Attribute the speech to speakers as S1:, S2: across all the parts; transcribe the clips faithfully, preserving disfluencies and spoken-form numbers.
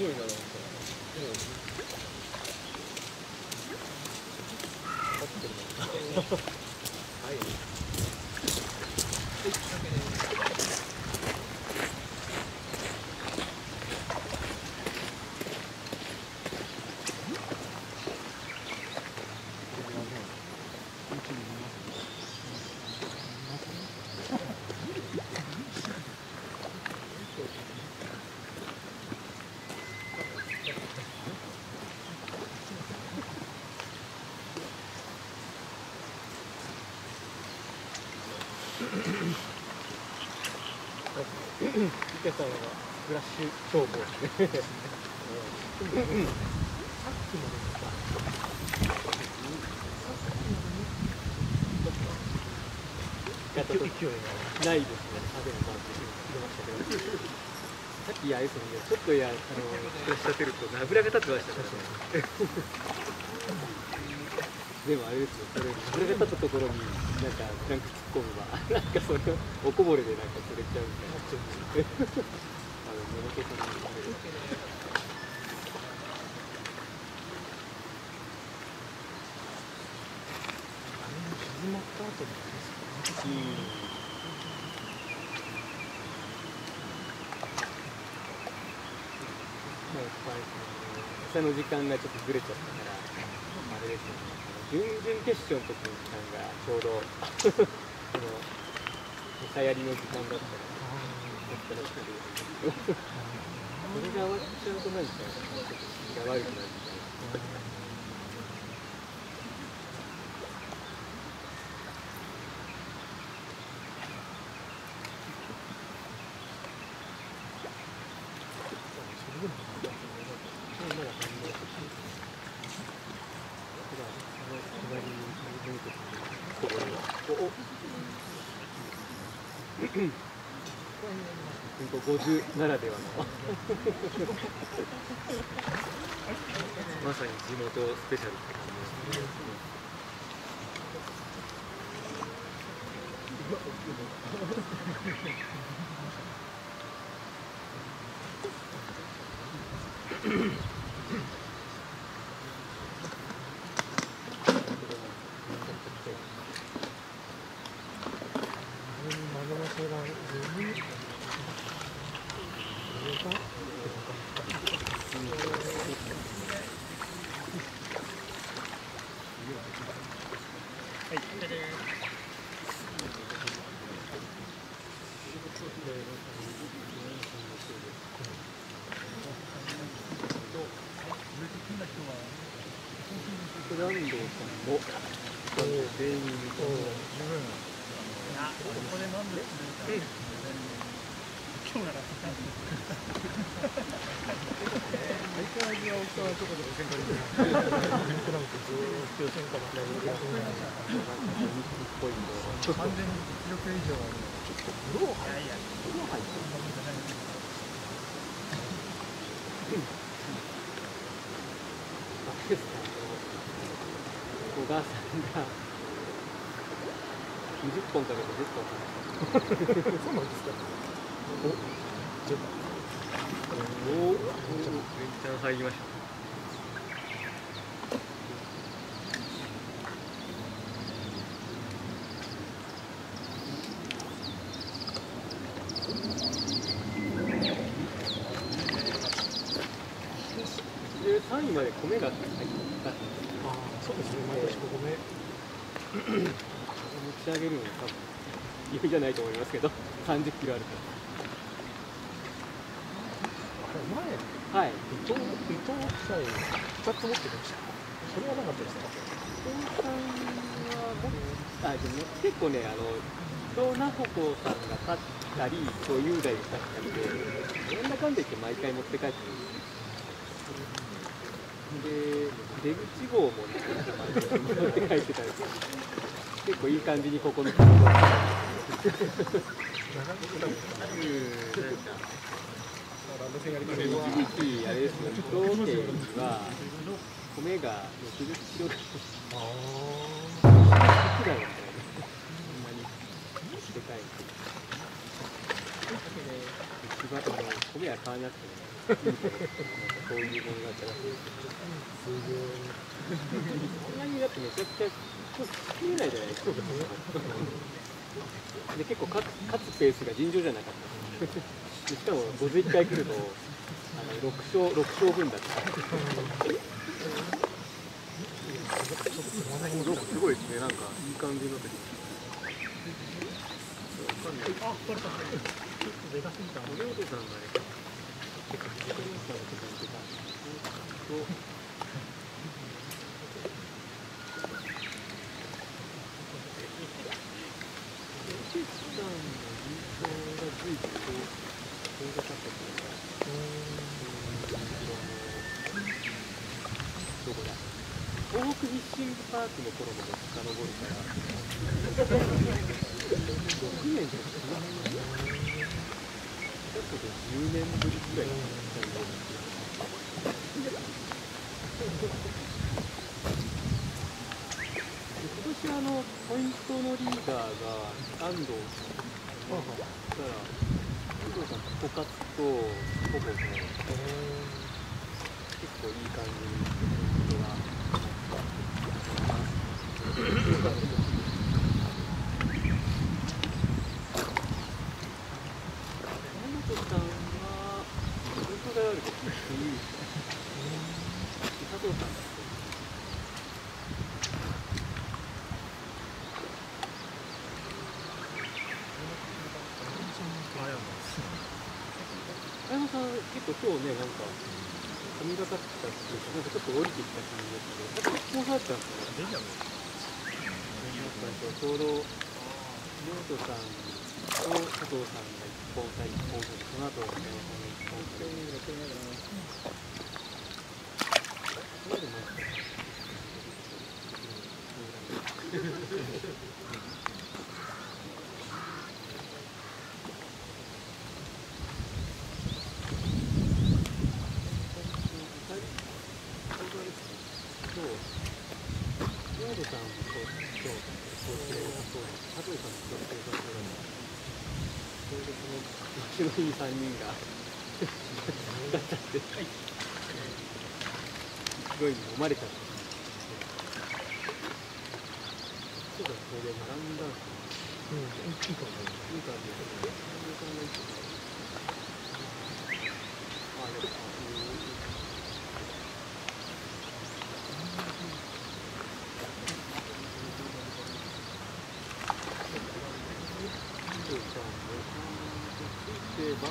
S1: ごいな、なんか。合ってるな。はい。池さんはフラッシュ消防ですね。さっきまでのさ、勢いがないですね。あ、でもまあ、入れましたけど。さっきあれですね、ちょっとや、あの、フラッシュ立てると、油が立ってましたからね。でもあれですよ、それ、油が立ったところに、なんか、クランク突っ込むわ。なんかそれを、おこぼれでなんか釣れちゃうみたいな。あの、根本さんに言われる。あれも静まった後ですかね。うん。まあ、やっぱり、その、餌の時間がちょっとずれちゃったから、あれですよね。準々決勝の時の時間がちょうどその餌やりの時間だったら、だったらしくて、それが終わっちゃうとなんかちょっと気が悪くなるみたいな。ごじゅうならではのまさに地元スペシャルって感じですね。安藤さんも全員とここで飲んで今日なら相変わらず青木さんはどこで予選会でずっと予選会まで完全に実力以上はちょっと風呂入って風呂入ってあれですか、小川さんがにじゅっぽんかけてじゅっぽんかけてそうなんですか。お、ちょっとおお、めっちゃ入りました。でさんいまで米が入ったんです。ああ、そうですね、毎年米持ち上げるのに多分余裕じゃないと思いますけど、さんじゅっキロあるから。前、はい、伊藤、伊藤夫妻ふたつ持ってました。それはなかったですか。伊藤さんはもあ、でも結構ね、あの伊藤菜穂子さんが勝ったり、そう雄大が勝ったりで、なんだかんだ言って毎回持って帰ってるんですよ。で、出口号もね、持って帰ってたんですよ。結構いい感じにここのところが一時期あれですよ、伊藤家には米がろくじゅっキロだった。ああ。いくらだったらね、そんなにでかい。一番米は買わなくてね。 そういうものだったらしい。すげえ。そんなにだってめちゃくちゃ作れないじゃないですか。で結構勝つペースが尋常じゃなかったでしかもごじゅういっかい来るとあのろく勝ろく勝分だったすごいですね、なんかいい感じの時わかんない。あ、これか。でかすぎた。お嬢さんがね、結構時間にしたのとか言ってた。とシスさんの優勝が随分遠ざかったというか、うーん、どこだ。東北フィッシングパークの頃まで遡るから、ろくねんとかその辺のちょっとじゅうねんぶりくらいの感じなんですよ。今年あのポイントのリーダーが安藤さんだから安藤さんと小勝とほぼね、結構いい感じにポイントが安藤さんはポイントがあるときに佐藤さんだって綾野さん、結構今日ね、なんか髪がかってたっていうか、なんかちょっと降りてきた感じですけど、やっぱこうなったんですかね。ちょうど、ノートさんと佐藤さんが一本対一本で、その後、綾野さんが一本で。それでもうちのいいさんにんがだっちゃってすごい飲まれちゃってちょっとそれで並んだんですよ。うん、いい感じいい感じあ、でも例えば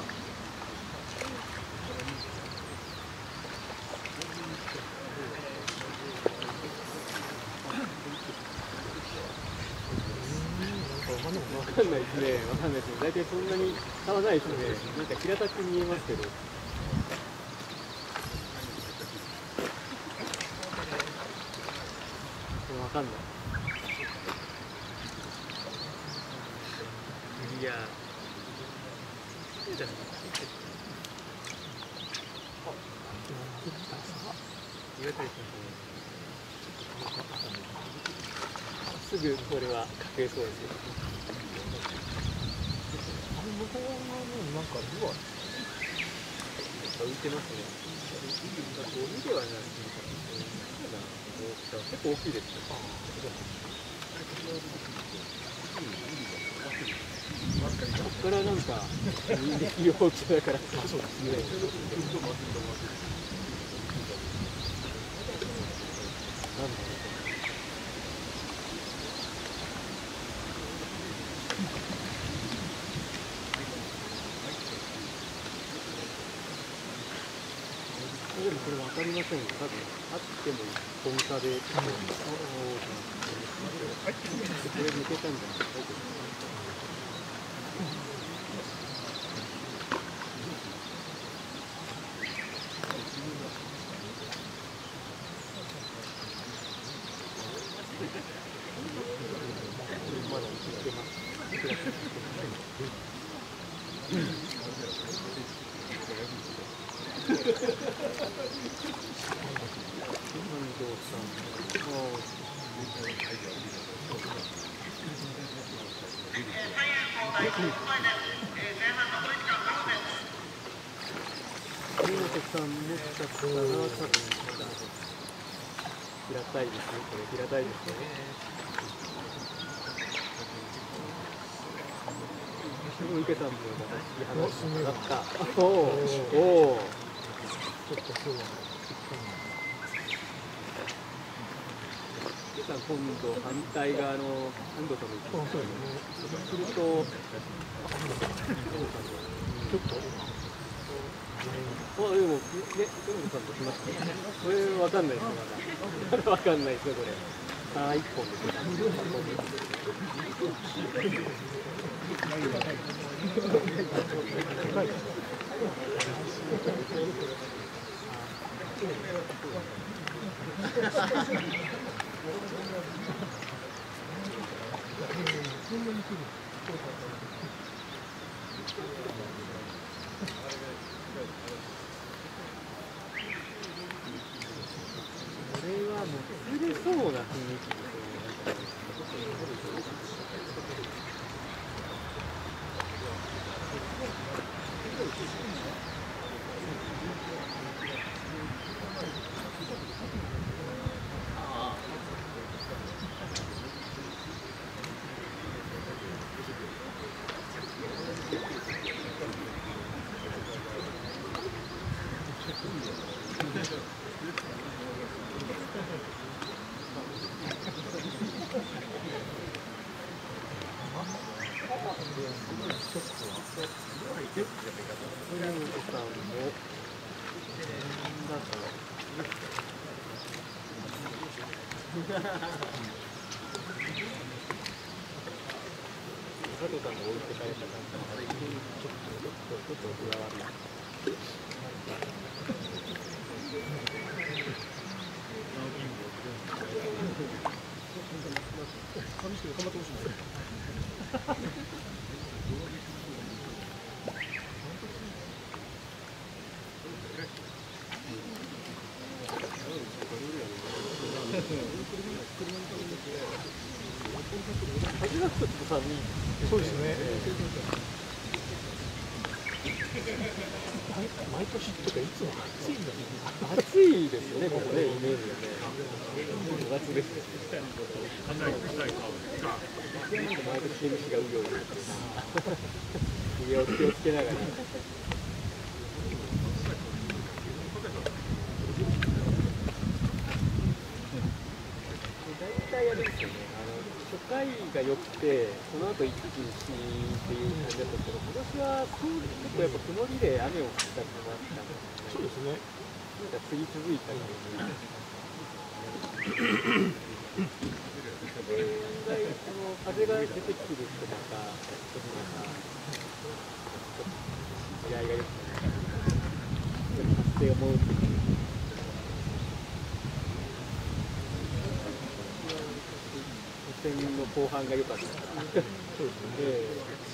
S1: わかんないですね、わかんないですね。大体そんなに差はないですね。なんか平たく見えますけど。わかんない。いや。すぐこれはかけそうですよ。あの向こう側のなんかルアー浮いてますね。ゴミではない結構大きいですね。ここからなんか人力用機だからそうですね。なんだろう。でもこれ分かりませんよ。多分あっても本差で、うん、これ抜けたんじゃないですか。まだ映ってます。 さんもしかしたら多分まだ平たいですね。これ平たいですね。池さんもまた引き離し上がった。おおおお。ちょっとそうだね。池さん今度反対側の安藤さんの位置。そうするとちょっと。あ、でも、ね、トムさんと来ましたね。これわかんないですよ、まだ。まだわかんないですよ、これ。ああ、一本ですね。これはもう釣れそうな雰囲気ですよね。佐藤さんが置いてかれたから、ちょっとちょっと裏割り。風がちょっと寒い。そうですね。毎年とかいつも暑いんだね。暑いですよね、ここね、イメージがね。ごがつですね。毎年毛虫がうようよ。家を気をつけながら。大体あれですよね。初回が良くて、その後一気に死っていう感じだったんですけど、今年はそう結構やっぱ曇りで雨を降ったりもあったので、そうですね。なんか降り続いたりとか。現在その風が出てくるとまたちょっとまた出会いが良くて、発生が戻ってくる。予選の後半が良かったからそうですね。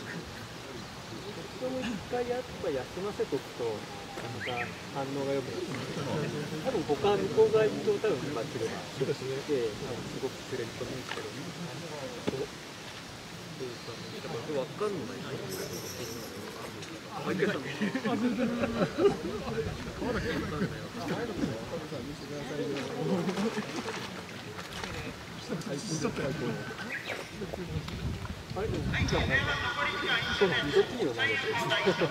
S1: そこも一回やっぱ休ませとくとまた反応が良くなって多分他向こう側にと多分まあ釣ればそうですね。すごく釣れると思うんですけど分かんないあ、池さんあれでも、なんか、そう、二度きりの投げてる。安藤さん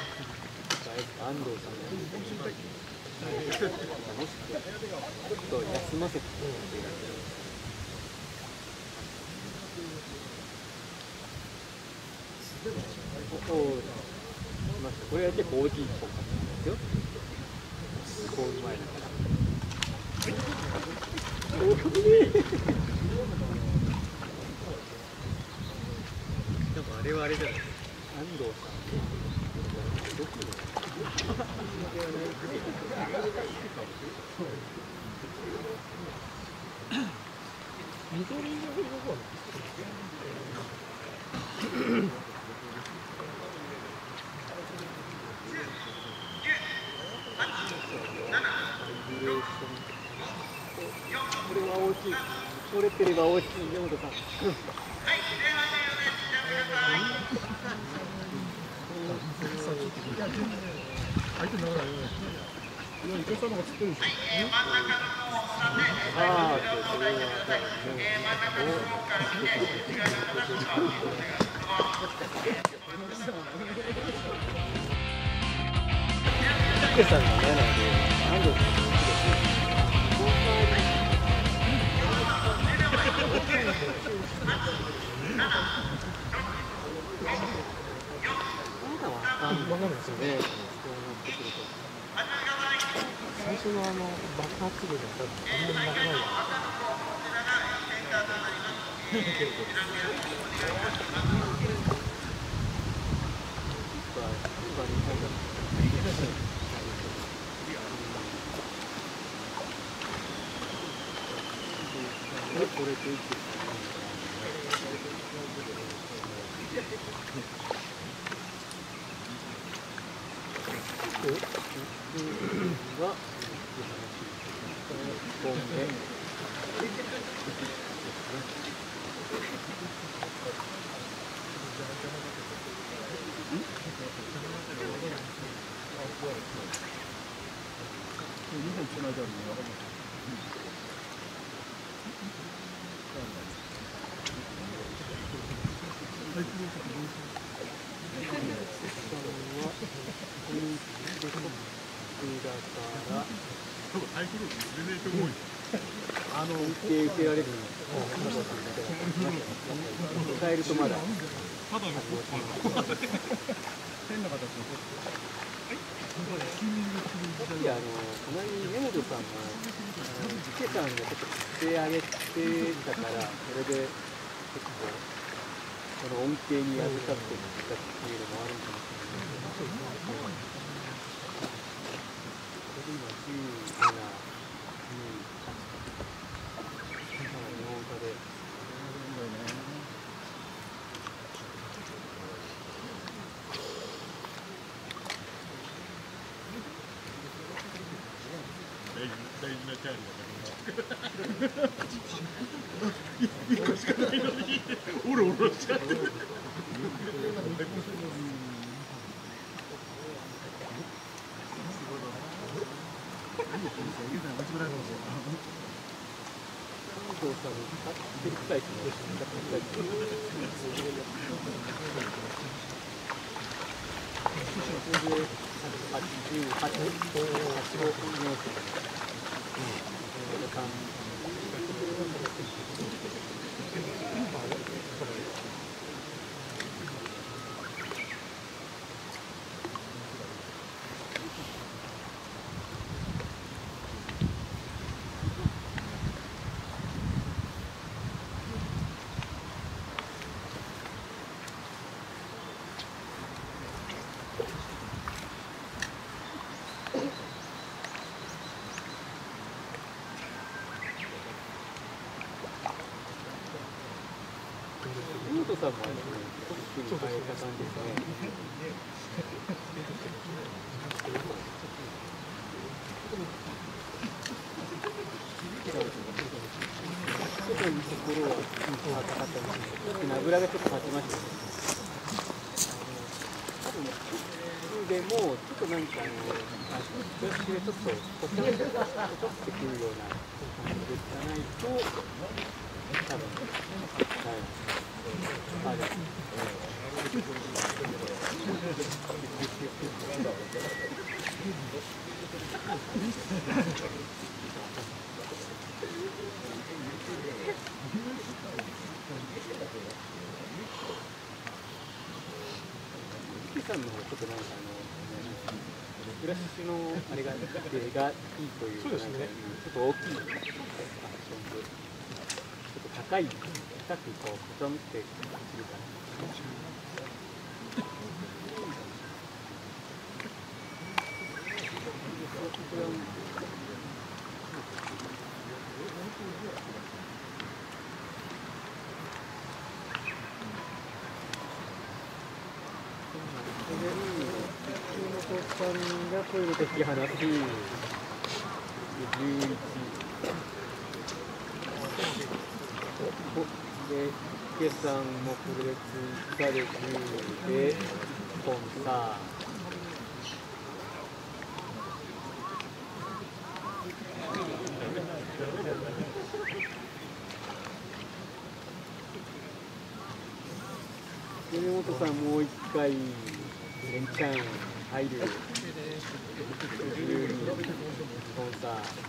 S1: ちょっと休ませておお、これは結構大きい方かですよ。こううまいだから。でもあれはあれじゃないですか。安藤さん。どこで緑色の方はこれは大きい。取れてれば大きい。根本さん。は
S2: 相手にならないよね。いや、池さんの方が釣ってるでしょ。
S1: ああ、そう、それは、池さんがね、なんで、何度もわかんないですよね。最初のあの爆発力が多分そんなになくないだろう。これといってがあの受け受けられるのを変えるとまだ変な形さっきあの隣に根本さんが池さんがちょっと振ってあげてたからそれで結構この恩恵に預かっていったっていうのもあるんかもしれないけどこれ今じゅうなな、に、はち日本語で
S2: 大事なチャーリーだけどいっこしかないのにオロオロしちゃってるさんもあれですね、トップに変えた感じですね。外のところは高かったんですけど、さっきの油がちょっと立ちましたね。多分普通でもちょっとなんかあの調子がちょっとポチャンとポチってくるような感じでいかないと多分はい。あ、じゃあ。富士山の方ちょっとなんかあのフラッシュのあれががいいというかなんかちょっと大きいアクションでちょっと高い高くこうポチョンってするから。さんが声を解き放つじゅういちで池さんもこれで追加でじゅうでコンサー米本さんもう一回連チャン入るじゅうに本さ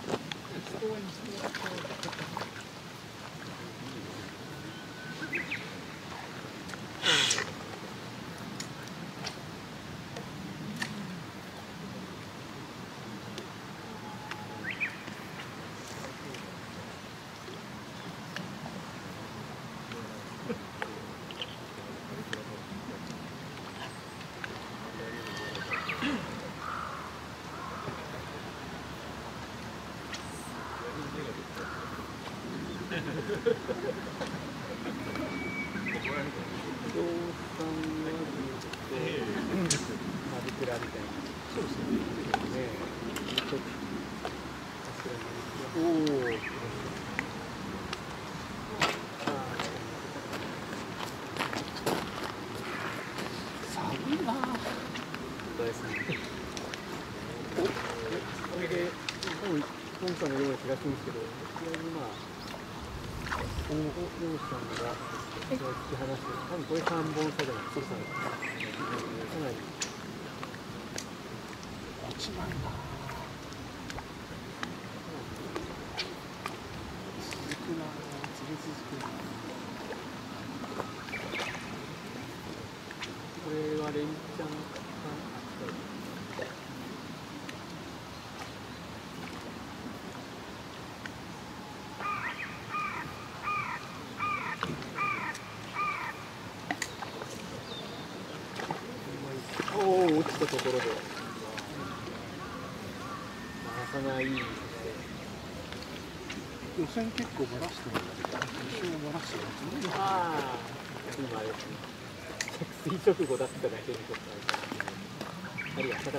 S2: のような気がするんですけど、とりあえずまあ、大野さんが突き放して、多分これさんぼん差じゃないですか、かなり。落ちないな。続くな、続続くな。これは連チャンかな。落ちたところで回さない。予選結構バラしてる。予選をバラしてる。ああ、今あれですね。着水直後だっただけにちょっとあれが浅かった。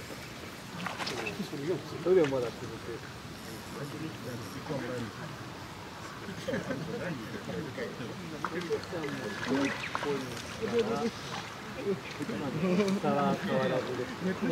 S2: それでもまだ続く。差は変わらずです。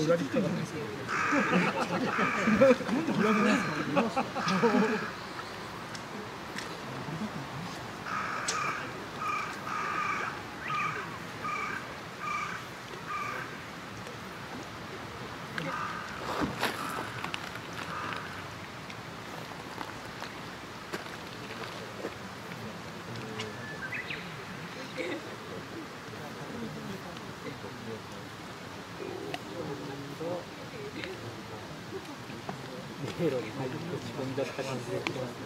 S2: 迷路に入って落ち込んじゃった感じがしますね。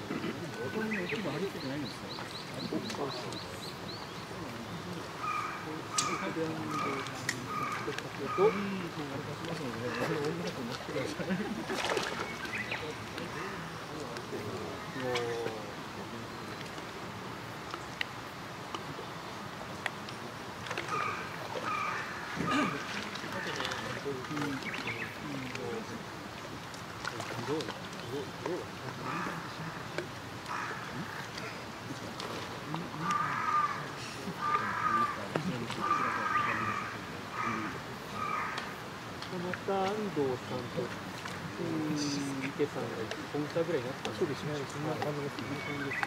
S2: また安藤さんと池さんがいっぽん差ぐらいになったんですね。そんな感じですね。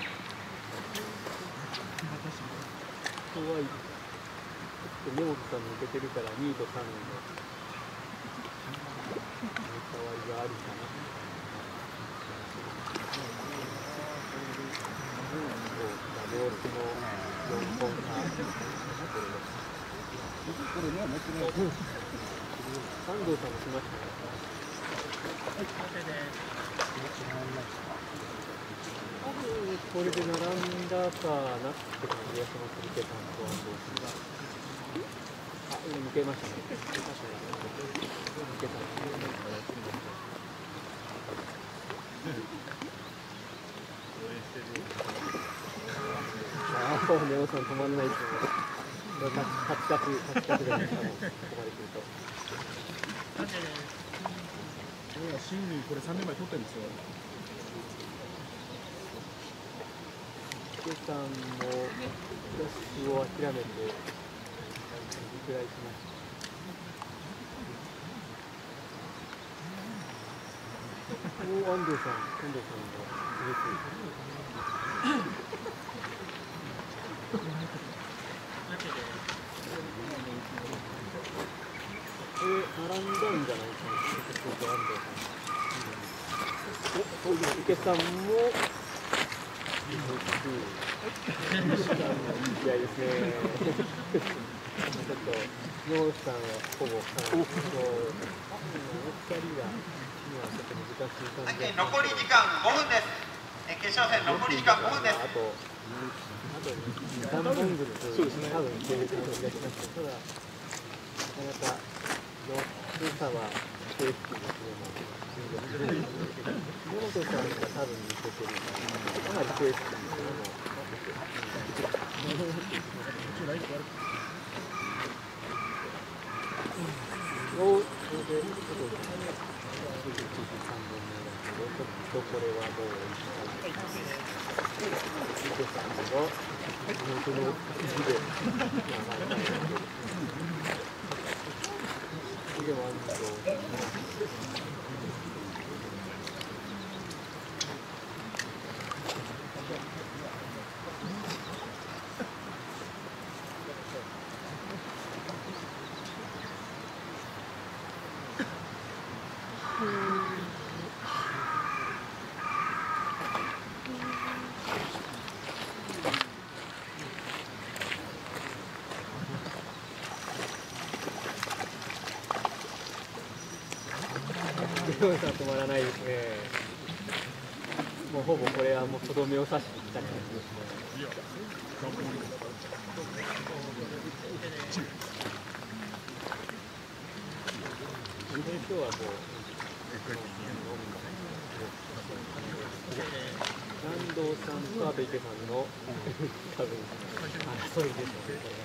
S2: とはいって根本さん抜けてるからにいとさんいの変わりがあるかな。ボールのよんぽん差。安藤さんもしましたね。これで並んだかなって感じがします、池さんと安藤さんが。あ、抜けましたね。抜けた。ああ、ネオさん止まんないですね。カチカチ、カチカチじゃないですか、ここまで来ると。
S3: シングこれさんねんまえ取ってるんですよ。
S2: 池さんもダッシュを諦めて、くらいしました。
S1: お、安藤さん、安藤さんが入れてる。これ、並んだんじゃないかな、安藤さん。お、池さんも。いや、いいですね。ちょっと、ノーさんはほぼ、お二人が。
S4: 残り時間ごふんです。決勝戦残り時間ごふんです。
S1: あと、あとに、さんぼんずつ、そうですね。多分いける感じがします。ただ、なかなか、の差は、正式ですね。野本さんが多分見せてるから、かなり正式ですけども。お、それで、ちょっと。さんぼんめだけど、ちょっとこれはもう池さんの地元の意地で長いでもあると止まらないですね。もうほぼこれはもうとどめを刺してきた感じですね。今日はもう南堂さんとあと池さんの多分争いです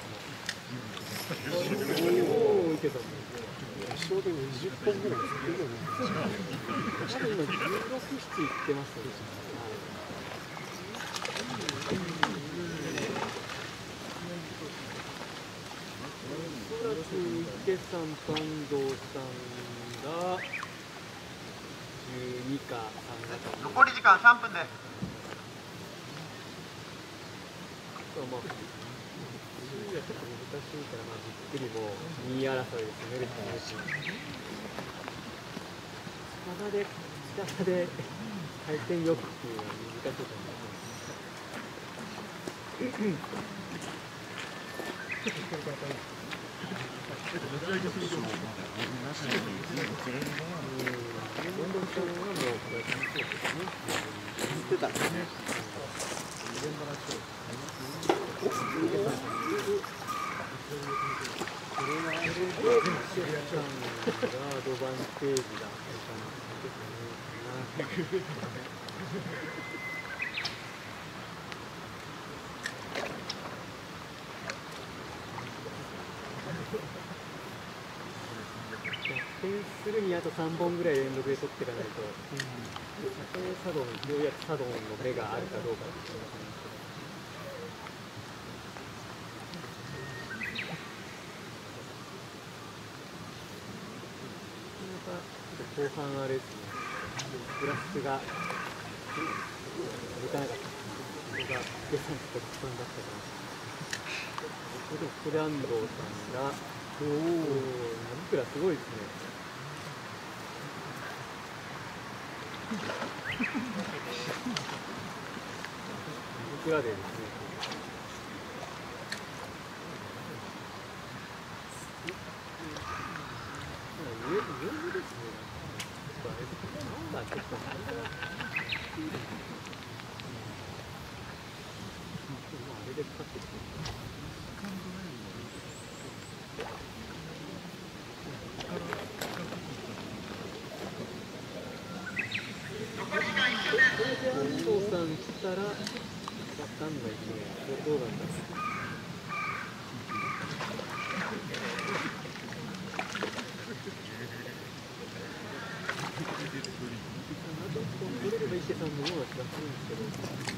S1: ね。おお、池さんも。決勝でにじゅっぽんぐらい作るよね。多分今じゅうろく、なないってますね。おそらく池さんと安藤さんがじゅうにかさんだと。
S4: 残り時間さんぷんです。
S1: まあちょっと難しいから、まあ、じっくりもうにい争いで攻めるしかないし、力で、力で回転よくっていうのは難しいと思います。うん、近藤さんはもうこれ、そうですね。言ってたね。これはあれで、池さんがアドバンテージだった感じですね。逆転するにあとさんぼんぐらい連続で取っていかないと、たとえサドン、ようやくサドンの目があるかどうかっていうのがありますけど。後半あれですね、グラスが抜かなかった。それが池さんと特番だったから。ここでここで安藤さんが、おお、ナブクラすごいですね。ナブクラでですね。上上ですね。なんだちょっとあれがあれでかかってきてる。これで安藤さん来たらわかんないね。どうなんだろう。取れれば池さんのような気がするんですけど。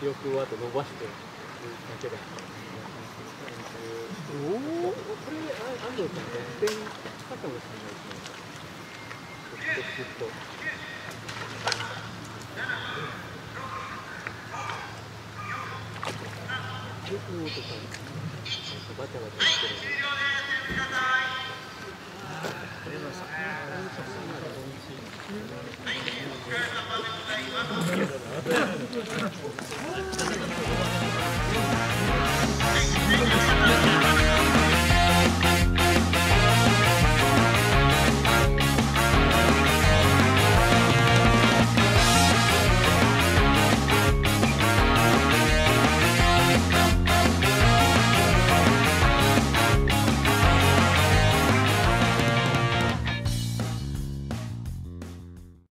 S1: 記憶をあと伸ばしていくだけだったんですね。おお、これ安藤さん逆転したかもしれないですね。ちょっとちょっと。よくとかバタバタしてるので。
S4: はい。